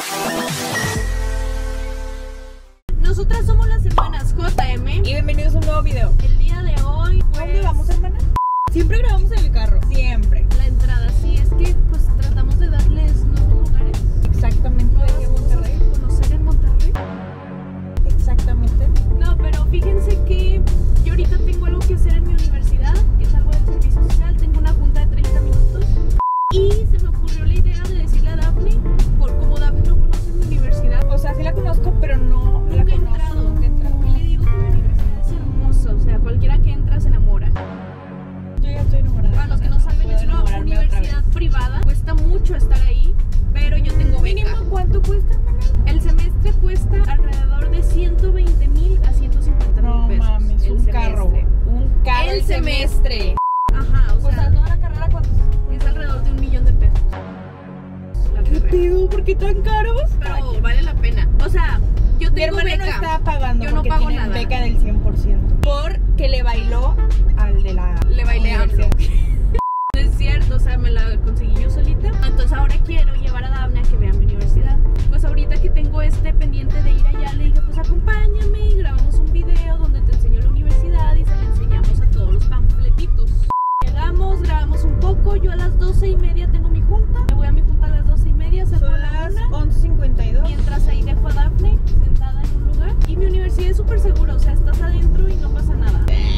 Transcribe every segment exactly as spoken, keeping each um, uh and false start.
Nosotras somos las hermanas J M y bienvenidos a un nuevo video. El día de hoy, pues, ¿dónde vamos, hermana? Siempre grabamos en el carro, siempre. La entrada, sí, es que pues tratamos de darles nuevos lugares. Exactamente, Nuevas de Monterrey. cosas que conocer en Monterrey. Exactamente. No, pero fíjense que yo ahorita tengo algo que hacer en mi universidad, que es algo del servicio social. Tengo una junta de treinta minutos y se me ocurrió la idea de decirle a Daphne, por como Daphne no conoce mi universidad. O sea, sí la conozco, pero no Nunca la he conozco. entrado. Nunca he entrado. Y le digo que mi universidad es hermosa, o sea, cualquiera que entra se enamora. Yo ya estoy enamorada. Para los que no saben, es una universidad privada, cuesta mucho estar ahí, pero yo tengo beca. ¿Mínimo cuánto cuesta, hermana? El semestre cuesta alrededor de ciento veinte mil a ciento cincuenta mil No pesos. mames, el un semestre. carro. Un carro El el semestre. Ajá, o O sea, sea, toda la carrera, ¿cuánto? es alrededor de un millón de pesos. La ¿Qué carrera. pedo? ¿Por qué tan caros? Pero vale la pena. O sea, yo Mi tengo hermana beca. no está pagando Yo no porque pago tiene nada. beca del cien por ciento. Porque le bailó al de la Le bailé a universidad. No es cierto, o sea, me la conseguí yo solita. Entonces ahora quiero llevar a Daphne a que vea mi universidad. Pues ahorita que tengo este pendiente de ir allá, le dije, pues acompáñame y grabamos un video donde te enseño la universidad y se le enseñamos a todos los panfletitos. Llegamos, grabamos un poco, yo a las doce y media tengo mi junta. Me voy a mi junta a las doce y media, salgo Son a la las una. once cincuenta y dos. Mientras ahí dejo a Daphne sentada en un lugar. Y mi universidad es súper segura, o sea, estás adentro y no pasa nada.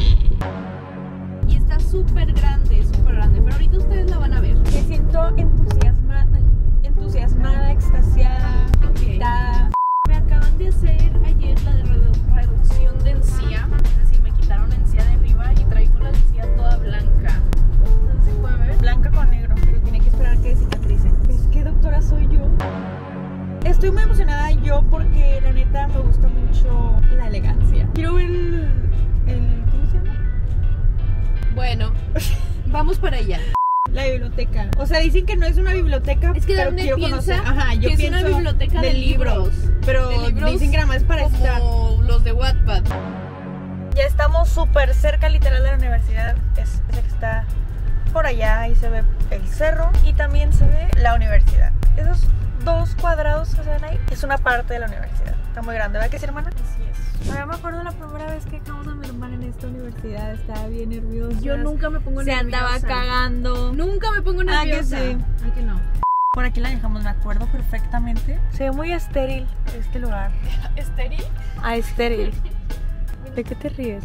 Y está súper grande, súper grande. Pero ahorita ustedes la van a ver. Me siento entusiasmada, entusiasmada, extasiada, excitada. Me acaban de hacer ayer la de redu- reducción de encía. Es decir, me quitaron la encía de arriba y traigo la encía toda blanca. ¿No se puede ver? Blanca con negro, pero tiene que esperar que cicatrice. Pues qué doctora soy yo. Estoy muy emocionada yo porque la neta me gusta mucho la elegancia. Quiero ver el, el ¿cómo se llama? Bueno, vamos para allá. La biblioteca. O sea, dicen que no es una biblioteca, Es que pero Daphne quiero piensa conocer. Ajá, yo que es pienso una biblioteca de libros. Pero De libros dicen que nada más es para estar. Como los de Wattpad. Ya estamos súper cerca literal de la universidad. Es esa que está por allá. Ahí se ve el cerro y también se ve la universidad. Esos dos cuadrados que se ven ahí es una parte de la universidad. Está muy grande, ¿verdad que sí, hermana? Así es. Ahora me acuerdo la primera vez que dejamos a mi hermana en esta universidad. Estaba bien nerviosa. Yo nunca me pongo se nerviosa. andaba cagando. Nunca me pongo Ah, que nerviosa. sí. Ay, que no. Por aquí la dejamos, me acuerdo perfectamente. Se ve muy estéril este lugar. ¿Estéril? Ah, estéril. ¿De qué te ríes?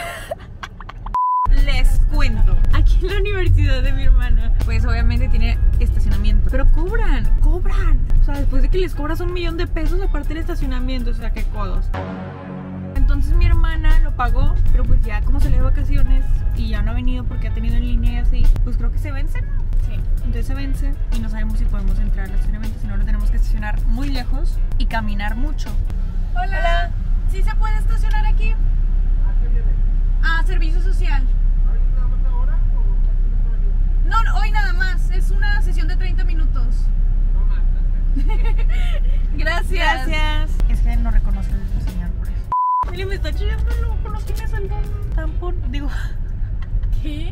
Les cuento. Aquí en la universidad de mi hermana, pues obviamente tiene estacionamiento. Pero cobran, cobran. O sea, después de que les cobras un millón de pesos, aparte del estacionamiento, o sea, qué codos. Entonces mi hermana lo pagó, pero pues ya como se le dio vacaciones y ya no ha venido porque ha tenido en línea y así, pues creo que se vencen. Sí. Entonces se vence y no sabemos si podemos entrar al estacionamiento, si no lo tenemos que estacionar muy lejos y caminar mucho. Hola. Hola. ¿Sí se puede estacionar aquí? ¿A qué viene? Ah, servicio social. ¿Ahorita nada más ahora o cuánto tiempo va a venir? No, no, hoy nada más. Es una sesión de treinta minutos. No más, perfecto. Gracias. Gracias. Es que no reconoce el señor por eso. Mire, me está chillando el ojo, no tienes algún tampón. Digo, ¿Qué?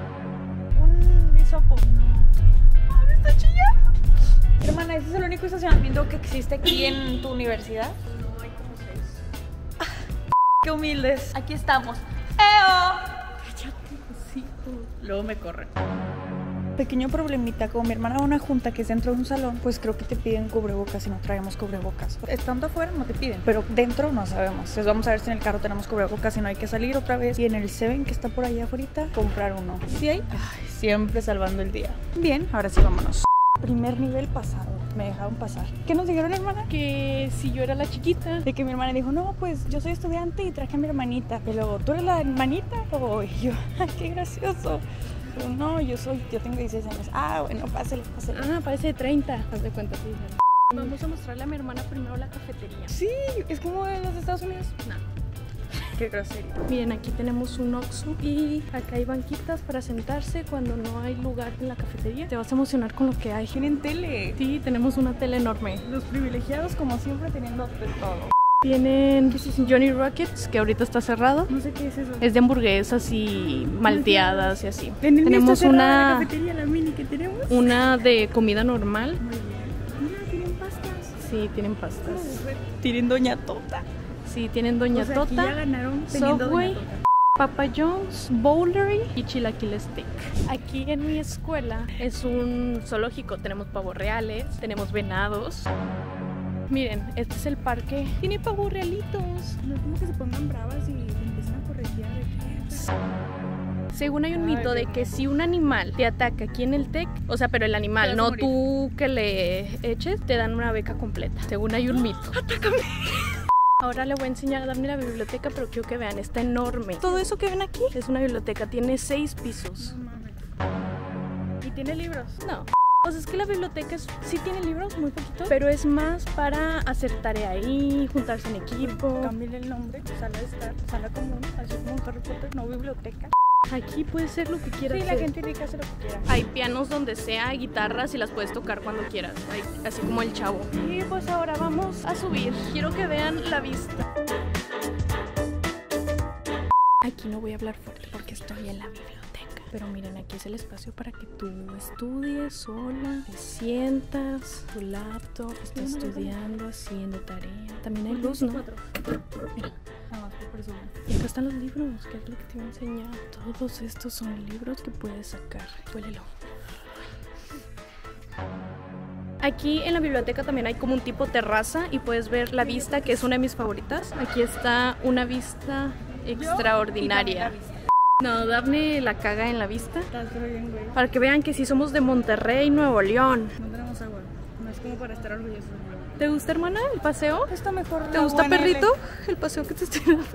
un hisopo. No. Ah, me está chillando. Hermana, ¿ese es el único estacionamiento que existe aquí en tu universidad? No, hay como seis. Qué humildes. Aquí estamos. ¡Eo! Sí, tú. Luego me corren. Pequeño problemita, como mi hermana va a una junta que es dentro de un salón, pues creo que te piden cubrebocas y no traemos cubrebocas. Estando afuera no te piden, pero dentro no sabemos. Entonces vamos a ver si en el carro tenemos cubrebocas y no hay que salir otra vez. Y en el Seven que está por allá afuera, comprar uno. ¿Sí hay? Ay, siempre salvando el día. Bien, ahora sí vámonos. Primer nivel pasado, me dejaron pasar. ¿Qué nos dijeron, hermana? Que si yo era la chiquita. De que mi hermana dijo, no, pues yo soy estudiante y traje a mi hermanita. Y luego, ¿tú eres la hermanita? O y yo, ay, qué gracioso. Pero no, yo soy, yo tengo dieciséis años. Ah, bueno, pásale, pásale. Ah, parece de treinta. Haz de cuenta, sí. Vamos a mostrarle a mi hermana primero la cafetería. Sí, es como en los Estados Unidos. No. Qué grosería. Miren, aquí tenemos un Oxxo y acá hay banquitas para sentarse cuando no hay lugar en la cafetería. Te vas a emocionar con lo que hay. Tienen tele. Sí, tenemos una tele enorme. Los privilegiados, como siempre, teniendo de todo. Tienen Johnny Rockets, que ahorita está cerrado. No sé qué es eso. Es de hamburguesas y malteadas y así. En el Tenemos está cerrada una, la cafetería, la mini que tenemos. una de comida normal. Muy bien. Mira, tienen pastas. Sí, tienen pastas. Tienen Doña Tota. Sí, tienen Doña O sea, aquí Tota, ya ganaron teniendo Subway, Doña Tota. Papa John's, Bowlery y Chilaquil Steak. Aquí en mi escuela es un zoológico. Tenemos pavos reales, tenemos venados. Miren, este es el parque. Tiene pavos realitos. No es como que se pongan bravas y empiezan a corretear de qué. Según hay un Ay, mito de qué que si un animal te ataca aquí en el TEC, o sea, pero el Te animal, vas a no morir. tú que le eches, te dan una beca completa. Según hay un mito. ¡Atácame! Ahora le voy a enseñar a Daphne la biblioteca, pero quiero que vean, está enorme. Todo eso que ven aquí es una biblioteca, tiene seis pisos. No mames. ¿Y tiene libros? No. O sea, es que la biblioteca es, sí tiene libros, muy poquito, pero es más para hacer tarea ahí, juntarse en equipo. Cámbiale el nombre, sala de estar, sala común, así como en Harry Potter, no biblioteca. Aquí puedes ser lo que quieras. Sí, la hacer. gente rica hace lo que quiera. Hay pianos donde sea, guitarras y las puedes tocar cuando quieras, hay- así como el Chavo. Y pues ahora vamos a subir. Quiero que vean la vista. Aquí no voy a hablar fuerte porque estoy en la biblioteca. Pero miren, aquí es el espacio para que tú estudies sola, te sientas, tu laptop, estás estudiando, haciendo tarea. También hay luz, ¿no? Mira. Nada más por presumir. Y acá están los libros, que es lo que te iba a enseñar. Todos estos son libros que puedes sacar. Huélelo. Aquí en la biblioteca también hay como un tipo terraza y puedes ver la vista, que es una de mis favoritas. Aquí está una vista extraordinaria. No, Daphne la caga en la vista. Estás re bien, güey. Para que vean que sí somos de Monterrey, Nuevo León. No tenemos agua. No es como para estar orgullosos. ¿Te gusta, hermana, el paseo? Está mejor. ¿Te gusta, perrito? El paseo que te estoy dando.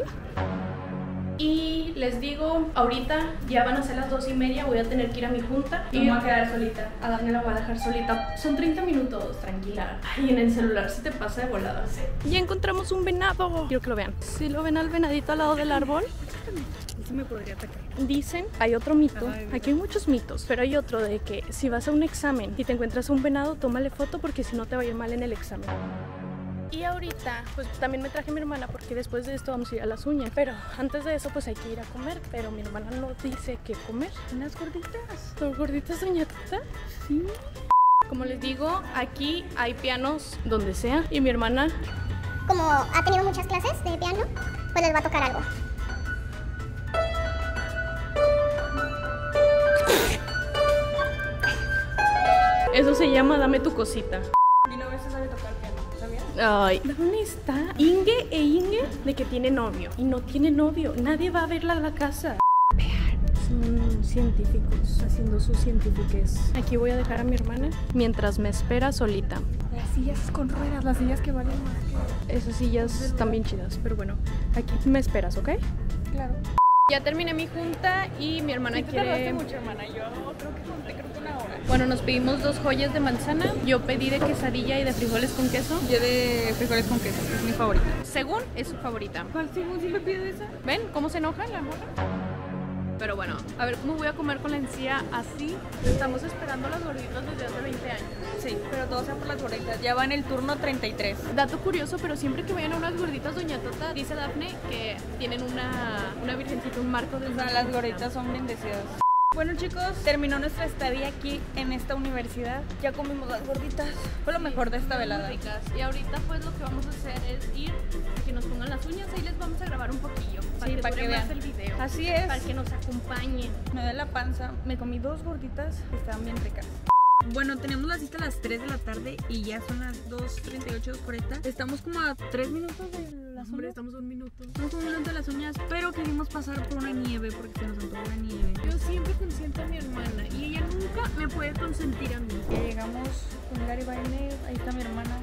Y les digo, ahorita ya van a ser las dos y media, voy a tener que ir a mi junta y me voy a quedar solita. A Daphne la voy a dejar solita. Son treinta minutos, tranquila. Ay, en el celular se te pasa de volada. Ya encontramos un venado. Quiero que lo vean. ¿Sí lo ven al venadito al lado del árbol? Sí me podría atacar. Dicen, hay otro mito, Ay, aquí hay muchos mitos, pero hay otro de que si vas a un examen y te encuentras un venado, tómale foto porque si no te va a ir mal en el examen. Y ahorita, pues también me traje a mi hermana porque después de esto vamos a ir a las uñas. Pero antes de eso, pues hay que ir a comer. Pero mi hermana no dice qué comer. Unas gorditas. ¿Son gorditas, doña Tota? Sí. Como les digo, aquí hay pianos donde sea. Y mi hermana, Como ha tenido muchas clases de piano, pues les va a tocar algo. eso se llama dame tu cosita. Mi novia se sabe tocar piano, ¿sabías? Ay, ¿dónde está Inge e Inge de que tiene novio? Y no tiene novio, nadie va a verla a la casa. Vean, son científicos haciendo sus cientifiques. Aquí voy a dejar a mi hermana mientras me espera solita. Las sillas con ruedas, las sillas que valen más que... Esas sillas están bien chidas, pero bueno, aquí me esperas, ¿ok? Claro. Ya terminé mi junta y mi hermana Sí, te tardaste quiere... mucho, hermana. Yo creo que conté, creo que una hora. Bueno, nos pedimos dos joyas de manzana. Yo pedí de quesadilla y de frijoles con queso. Yo de frijoles con queso, es mi favorita. Según es su favorita. ¿Cuál según si me pide esa? ¿Ven cómo se enoja la morra? Pero bueno, a ver cómo voy a comer con la encía así. Estamos esperando las gorditas desde hace veinte años. Sí, pero todo sea por las gorditas. Ya va en el turno treinta y tres. Dato curioso, pero siempre que vayan a unas gorditas, doña Tota, dice Daphne que tienen una, una virgencita, un marco de O sea, las gorditas son bendecidas. Bueno, chicos, terminó nuestra estadía aquí en esta universidad. Ya comimos las gorditas. Fue lo mejor de esta velada. ricas. Y ahorita pues lo que vamos a hacer es ir a que nos pongan las uñas. Ahí les vamos a grabar un poquillo para Sí, que para dure que más vean. el video. Así es. Para que nos acompañen. Me da la panza. Me comí dos gorditas que estaban bien ricas. Bueno, teníamos la cita a las tres de la tarde y ya son las dos treinta y ocho, dos cuarenta. Estamos como a tres minutos de las Hombre, uñas. estamos a un minuto. Estamos a un minuto de las uñas, pero quisimos pasar por una nieve porque se nos antojó la nieve. Yo siempre consiento a mi hermana y ella nunca me puede consentir a mí. Ya llegamos con Gary Bainer, ahí está mi hermana.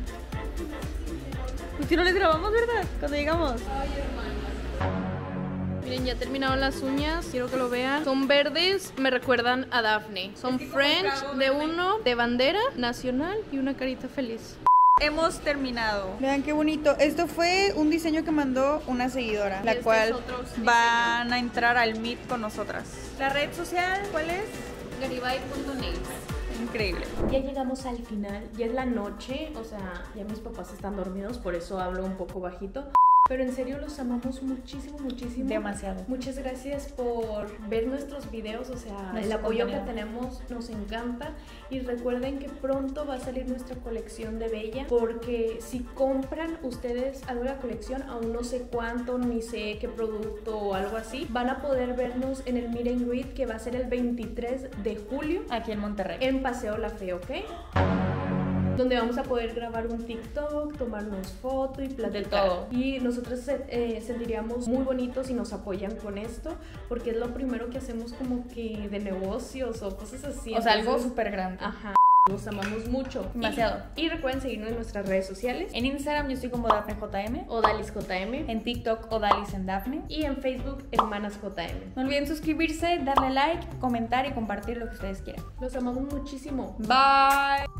Pues si no les grabamos, ¿verdad? Cuando llegamos. Ay, hermana. Miren, ya terminaron las uñas, quiero que lo vean. Son verdes, me recuerdan a Daphne. Son French de uno, de bandera nacional y una carita feliz. Hemos terminado. Vean qué bonito. Esto fue un diseño que mandó una seguidora, la este cual es otro diseño. van a entrar al Meet con nosotras. La red social, ¿cuál es? garibay punto net. Increíble. Ya llegamos al final, ya es la noche, o sea, ya mis papás están dormidos, por eso hablo un poco bajito. Pero en serio los amamos muchísimo, muchísimo. Demasiado. Muchas gracias por ver nuestros videos, o sea, Nuestro el apoyo contenido. que tenemos nos encanta. Y recuerden que pronto va a salir nuestra colección de Bella, porque si compran ustedes algo de la colección, aún no sé cuánto, ni sé qué producto o algo así, van a poder vernos en el Meet and Greet que va a ser el veintitrés de julio Aquí en Monterrey. en Paseo La Fe, ¿ok? Donde vamos a poder grabar un TikTok, tomarnos foto y platicar. De todo. Y nosotros eh, sentiríamos muy bonitos si nos apoyan con esto, porque es lo primero que hacemos como que de negocios o cosas así. O sea, algo Entonces, súper grande. Ajá. Los amamos mucho. Demasiado. Y, y recuerden seguirnos en nuestras redes sociales. En Instagram yo estoy como Dafne J M. Odalis J M. En TikTok Odalis en Dafne. Y en Facebook, Hermanas J M. No olviden suscribirse, darle like, comentar y compartir lo que ustedes quieran. Los amamos muchísimo. Bye.